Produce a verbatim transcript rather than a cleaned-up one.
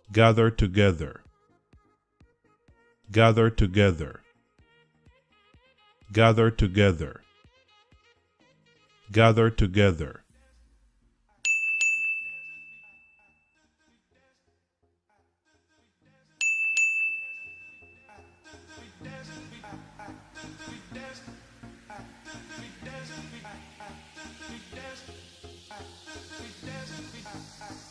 gather together, gather together, gather together, gather together. We dance, we dance, we dance, we dance, we dance.